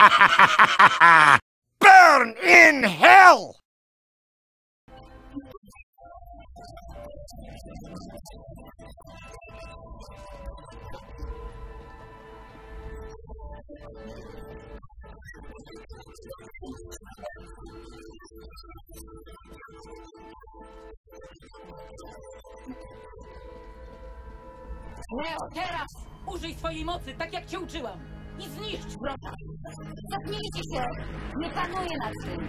Burn in hell! Leo, teraz! Użyj swojej mocy, tak jak cię uczyłam! I zniszcz wrota! Zapnijcie się! Nie panuję nad tym!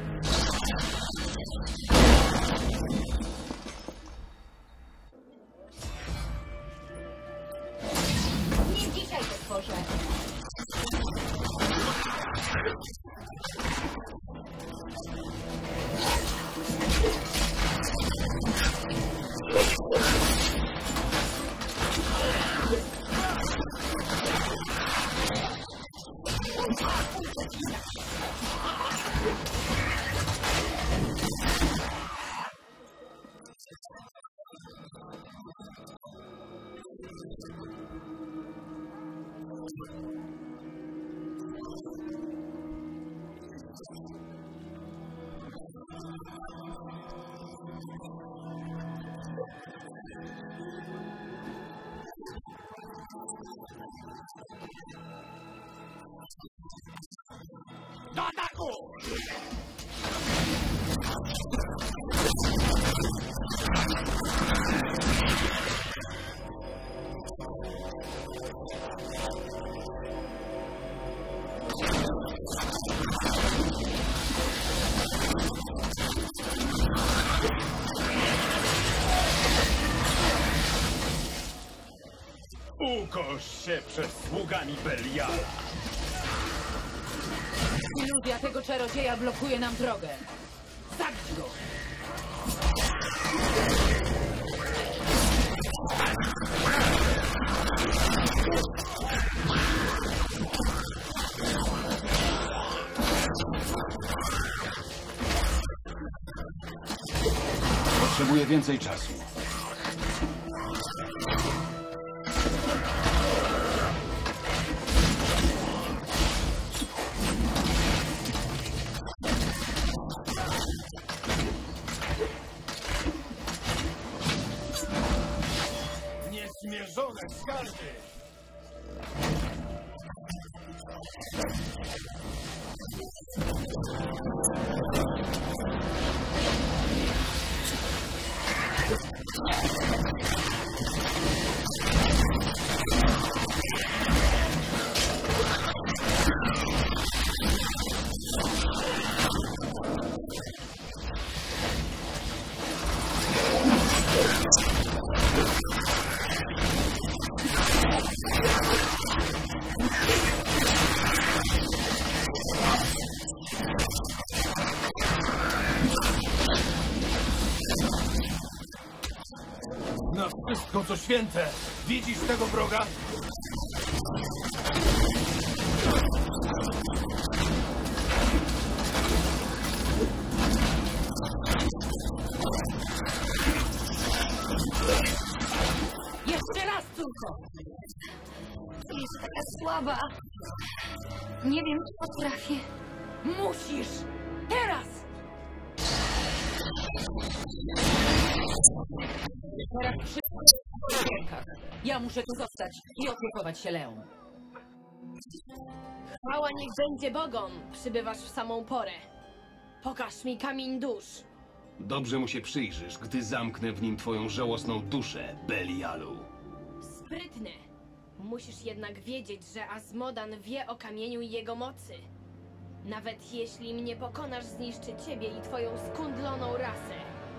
Nie dzisiaj to tworzę! Do ataku! Ukosz się przed sługami Beliala. Iluzja tego czarodzieja blokuje nam drogę. Zabić go! Potrzebuję więcej czasu. Niezmierzone skarby! Na wszystko, co święte! Widzisz tego wroga? Jeszcze raz, córko! Jest taka słaba! Nie wiem, czy potrafię. Musisz! Teraz! Teraz wszystko w twoich rękach. Ja muszę tu zostać i opiekować się Leą. Chwała niech będzie Bogom, przybywasz w samą porę. Pokaż mi kamień dusz. Dobrze mu się przyjrzysz, gdy zamknę w nim twoją żałosną duszę, Belialu. Sprytny. Musisz jednak wiedzieć, że Azmodan wie o kamieniu i jego mocy. Nawet jeśli mnie pokonasz, zniszczy ciebie i twoją skundloną rasę.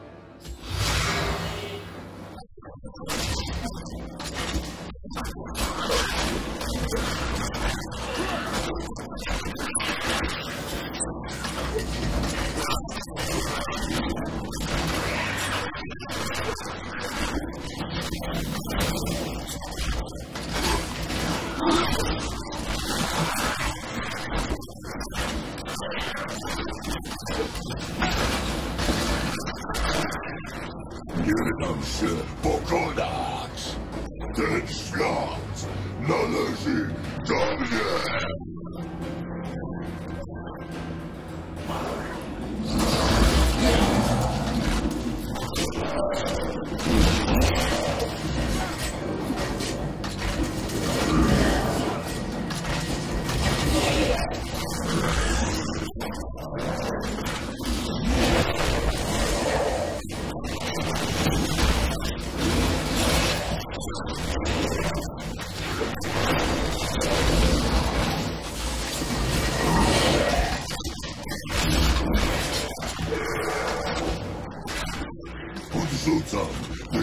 Nie dam się pokonać! Ten świat należy do mnie!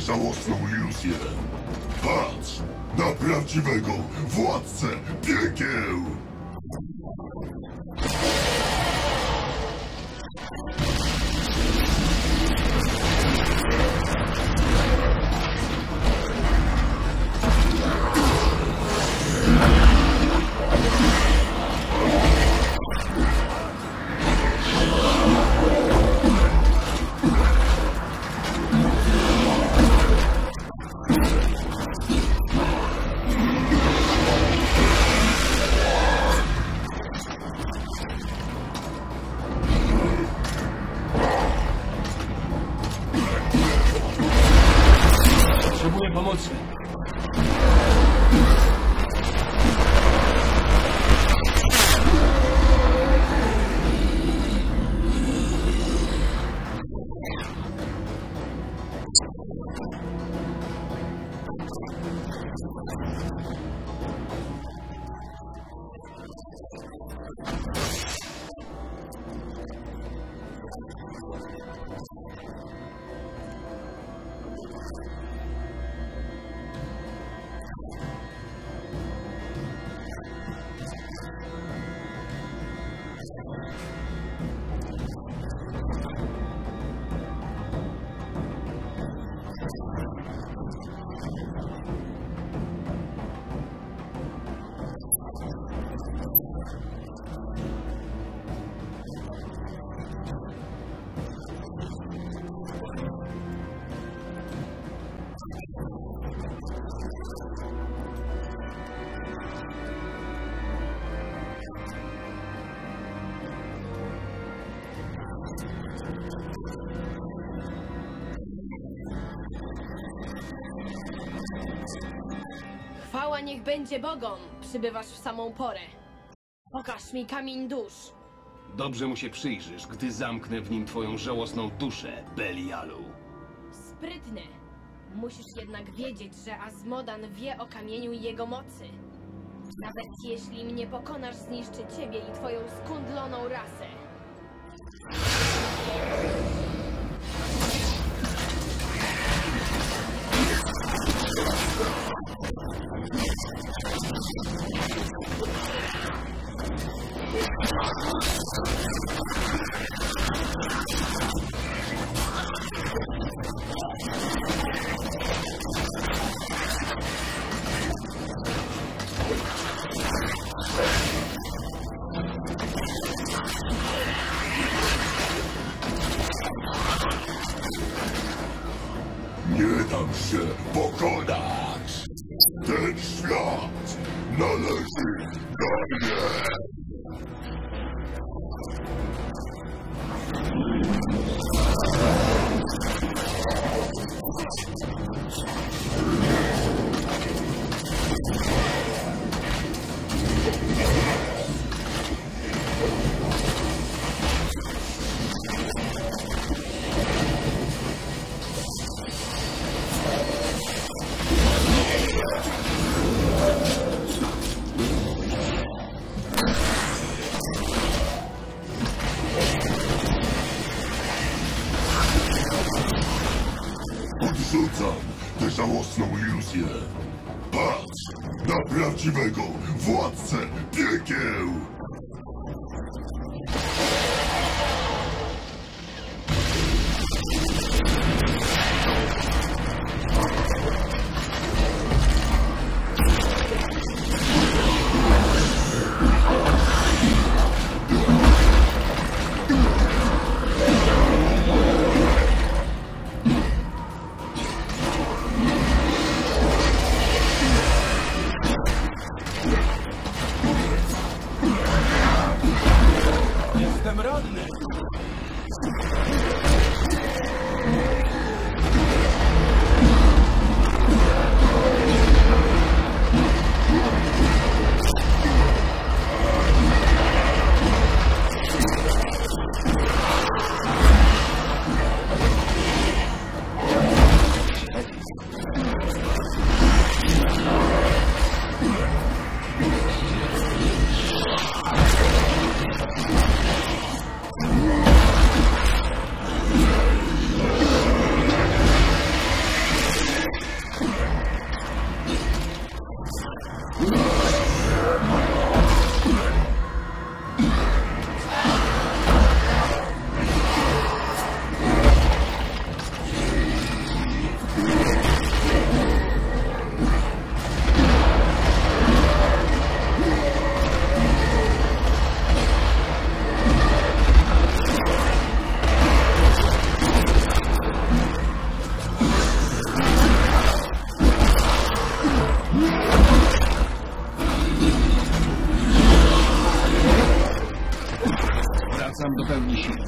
żałosną iluzję. Patrz na prawdziwego władcę piekieł! Potrzebuję pomocy. Chwała niech będzie Bogom! Przybywasz w samą porę. Pokaż mi kamień dusz. Dobrze mu się przyjrzysz, gdy zamknę w nim twoją żałosną duszę, Belialu. Sprytne. Musisz jednak wiedzieć, że Azmodan wie o kamieniu i jego mocy. Nawet jeśli mnie pokonasz, zniszczy ciebie i twoją skundloną rasę. Nie dam się pokonać! Ten świat należy do mnie! Odrzucam tę żałosną iluzję. Patrz na prawdziwego władcę piekieł! Jestem ranny! wracam do pełni sił.